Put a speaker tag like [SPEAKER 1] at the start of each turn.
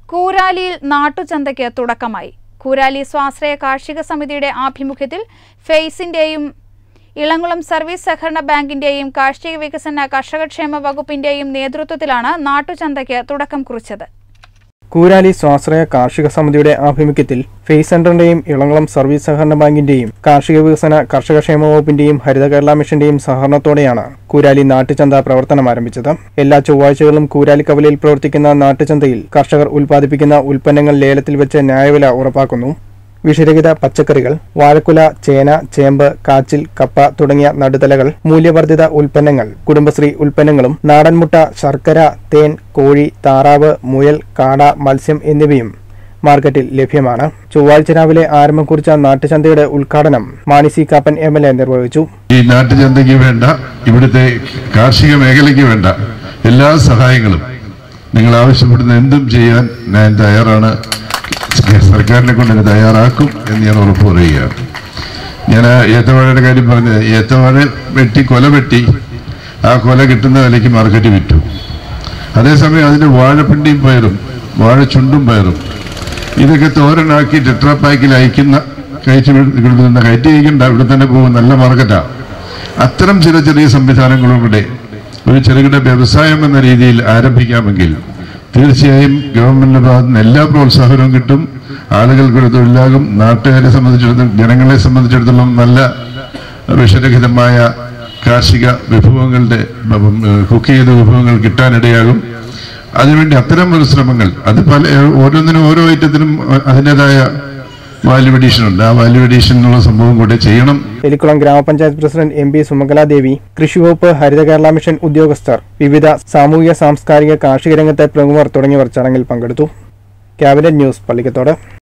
[SPEAKER 1] കൂരാലിയിൽ നാട്ടുചന്തയ്ക്ക് തുടക്കമായി. കൂരാലി സ്വാശ്രയ കാർഷിക സമിതിയുടെ ആഭിമുഖ്യത്തിൽ ഫെയ്സിന്റെയും ഇളംകുളം സർവീസ് സഹകരണ ബാങ്കിന്റെയും കാർഷിക വികസന കർഷകക്ഷേമ വകുപ്പിന്റെയും നേതൃത്വത്തിലാണ് നാട്ടുചന്തയ്ക്ക് തുടക്കം കുറിച്ചത്.
[SPEAKER 2] കൂരാലി സ്വാശ്രയ കാർഷിക സമിതിയുടെ ആഭിമുഖ്യത്തിൽ ഫെയ്സ് സെന്ററിന്റെയും ഇളംകുളം സർവീസ് സഹകരണ ബാങ്കിന്റെയും കാർഷിക വികസന കർഷകക്ഷേമ വകുപ്പിന്റെയും ഹരിത കേരള മിഷന്റെയും സഹകരണത്തോടെയാണ് കൂരാലി നാട്ടുചന്ത പ്രവർത്തനം ആരംഭിച്ചത്. എല്ലാ ചൊവ്വാഴ്ചകളും കൂരാലി കവലയിൽ പ്രവർത്തിക്കുന്ന നാട്ടുചന്തയിൽ കർഷകർ ഉൽപ്പാദിപ്പിക്കുന്ന ഉൽപ്പന്നങ്ങൾ ലേലത്തിൽ വെച്ച് ന്യായവില ഉറപ്പാക്കുന്നു. വിഷരഹിത പച്ചക്കറികൾ, വാഴക്കുല, ചേന, ചേമ്പ്, കാച്ചിൽ, കപ്പ തുടങ്ങിയ നടുതലകൾ, മൂല്യവർദ്ധിത ഉൽപ്പന്നങ്ങൾ, കുടുംബശ്രീ ഉൽപ്പന്നങ്ങളും, നാടൻമുട്ട, ശർക്കര, തേൻ, കോഴി, താറാവ്, മുയൽ, കാട, മത്സ്യം എന്നിവയും മാർക്കറ്റിൽ ലഭ്യമാണ്. ചൊവ്വാഴ്ച രാവിലെ ആരംഭം കുറിച്ച നാട്ടുചന്തയുടെ ഉദ്ഘാടനം മാണി സി കാപ്പൻ MLA നിർവഹിച്ചു.
[SPEAKER 3] ഈ നാട്ടുചന്തയ്ക്ക് വേണ്ട, ഇവിടുത്തെ കാർഷിക മേഖലയ്ക്ക് വേണ്ട എല്ലാ സഹായങ്ങളും നിങ്ങൾ ആവശ്യപ്പെടുന്ന എന്തും ചെയ്യാൻ ഞാൻ തയ്യാറാണ്. സർക്കാരിനെ കൊണ്ട് തയ്യാറാക്കും എന്ന് ഞാൻ ഉറപ്പ് പറയുകയാണ്. ഞാൻ ഏത്തവാഴയുടെ കാര്യം പറഞ്ഞത്, ഏത്തവാഴ കൊല വെട്ടി ആ കൊല കിട്ടുന്ന വിലയ്ക്ക് മാർക്കറ്റ് വിറ്റു. അതേസമയം അതിൻ്റെ വാഴപ്പിണ്ടിയും പയറും വാഴച്ചുണ്ടും പയറും ഇതൊക്കെ തോരനാക്കി ടെട്രാപാക്കിൽ അയക്കുന്ന കയറ്റി അയക്കണ്ട, ഇവിടെ തന്നെ പോകും, നല്ല മാർക്കറ്റാണ്. അത്തരം ചില ചെറിയ സംവിധാനങ്ങളും കൂടെ ഒരു ചെറുകിട വ്യവസായം എന്ന രീതിയിൽ ആരംഭിക്കാമെങ്കിൽ തീർച്ചയായും ഗവൺമെന്റിന്റെ ഭാഗത്ത് നിന്ന് എല്ലാ പ്രോത്സാഹനവും കിട്ടും. ആളുകൾക്ക് തൊഴിലാകും. നാട്ടുകാരെ സംബന്ധിച്ചിടത്തോളം, ജനങ്ങളെ സംബന്ധിച്ചിടത്തോളം നല്ല വിഷരഹിതമായ കാർഷിക വിഭവങ്ങളുടെ കുക്ക് ചെയ്ത വിഭവങ്ങൾ കിട്ടാനിടയാകും. അതിനുവേണ്ടി അത്തരം ഒരു ശ്രമങ്ങൾ, അത് ഓരോന്നിനും ഓരോ ഐറ്റത്തിനും അതിൻ്റെതായ വാല്യൂ അഡീഷൻ ഉണ്ട്. ആ വാല്യൂ അഡീഷൻ എന്നുള്ള സംഭവം കൂടെ ചെയ്യണം.
[SPEAKER 2] എലിക്കുളം ഗ്രാമപഞ്ചായത്ത് പ്രസിഡന്റ് MP സുമംഗലാദേവി, കൃഷിവകുപ്പ്, ഹരിത കേരള മിഷൻ ഉദ്യോഗസ്ഥർ, വിവിധ സാമൂഹിക സാംസ്കാരിക കാർഷിക രംഗത്തെ പ്രമുഖർ തുടങ്ങിയവർ ചടങ്ങിൽ പങ്കെടുത്തു. Cabinet news, Pallikathodu.